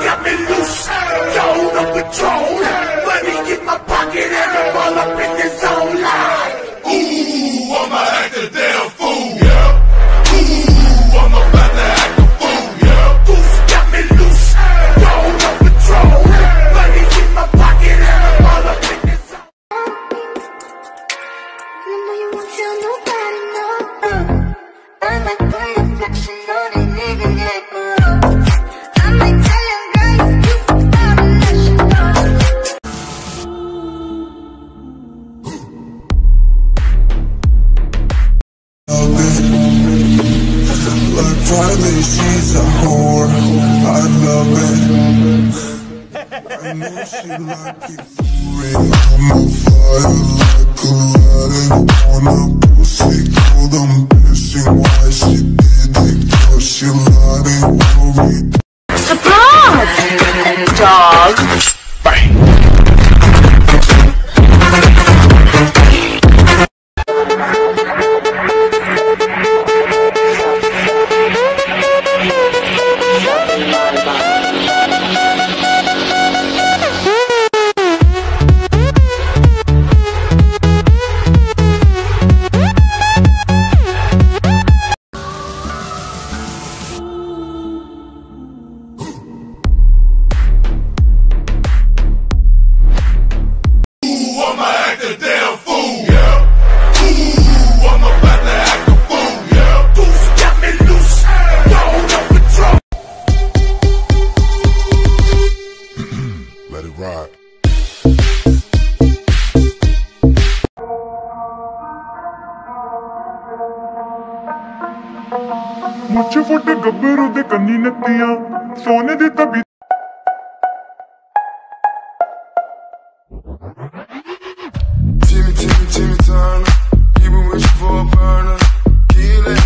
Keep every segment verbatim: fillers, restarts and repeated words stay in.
got me loose, out of control. Money in my pocket and I'm all up in this zone line. Ooh, I'ma act a damn fool, yeah. Ooh, I'm about to act a fool, yeah. Goose got me loose, out of control. Money in my pocket and I'm all up in this zone. You know you won't tell nobody, no. I might play a flexion on a nigga, yeah. I might tell him, girl, you gotta let you go. Like Friday, she's a whore. I love it. I know she like it for it. I'm on fire like Aladdin. On a pussy cold, I'm pissing. Why she did it? Cause she lied and worried. Surprise! Dog. Bang. मुझे फोटे गब्बरू दे कन्नी नत्तियां सोने दे तबी Timmy, Timmy, Timmy Turner. People wishing for a burner. Kill it.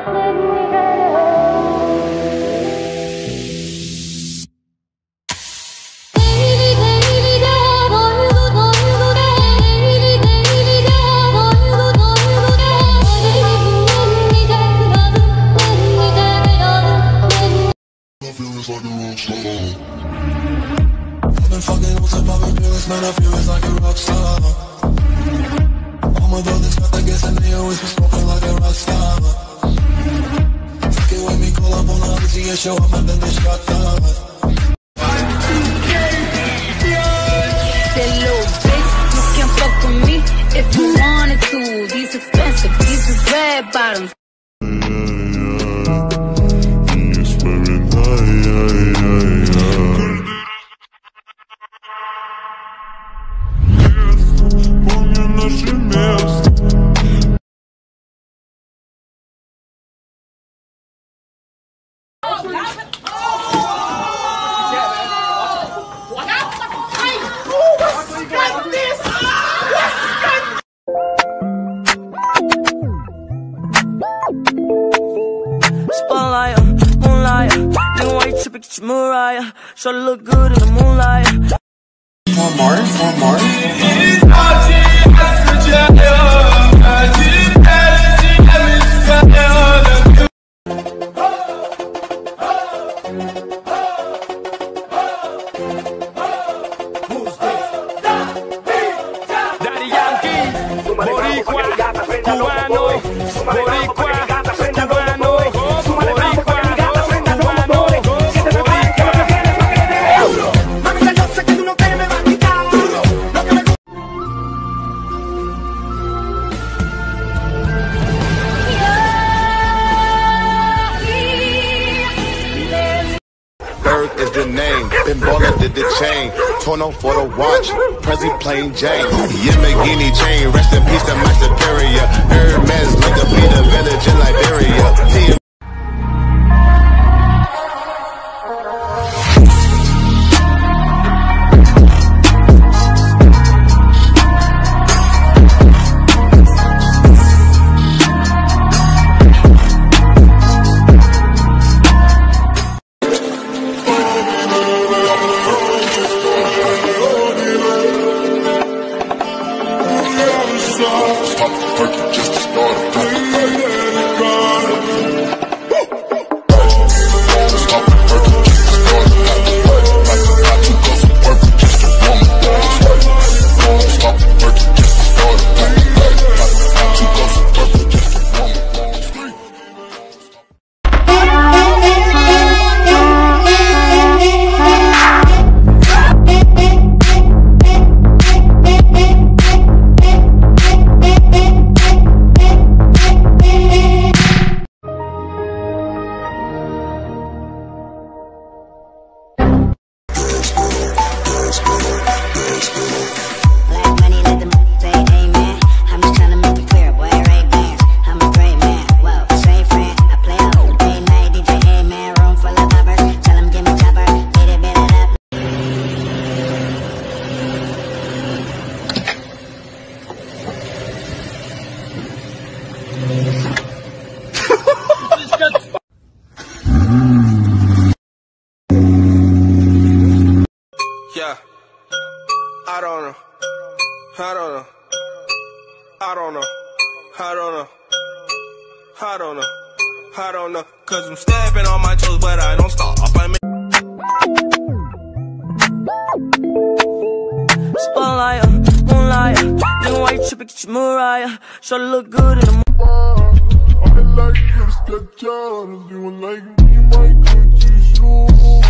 I've been fucking with some other feelings, man, I feel it's like a rock star. All my brothers got the gas and they always be smoking like a rock star. Take it with me, call up on the Odyssey and show up and then they shut down. That little bitch, you can fuck with me if you wanted to. These expensive, these is red bottoms. Spotlight, moonlight, nigga, why you trippin', get your Mariah. Shorty look good in the moonlight. More Mars, more Mars. Daddy Yankee, Boricua, Cubano, Boricua, Cubano, Boricua, Cubano, mami, yo sé que tú no te me vas a quitar lo que me Berg is the name, Ben Baller did the chain, Tono for the watch, Prezi plain Jane, Yamagini chain, rest in peace to my superior, Hermes like to be the village in Liberia. T Stop the just to start a I don't know. I don't know. I don't know. Cause I'm stepping on my toes, but I don't stop. I'm Spotlight, uh, moonlight, uh, nigga, why you trippin', get your Mariah. Sure look good in the moon. I like you to sketch out, if you like me, might could you shoot.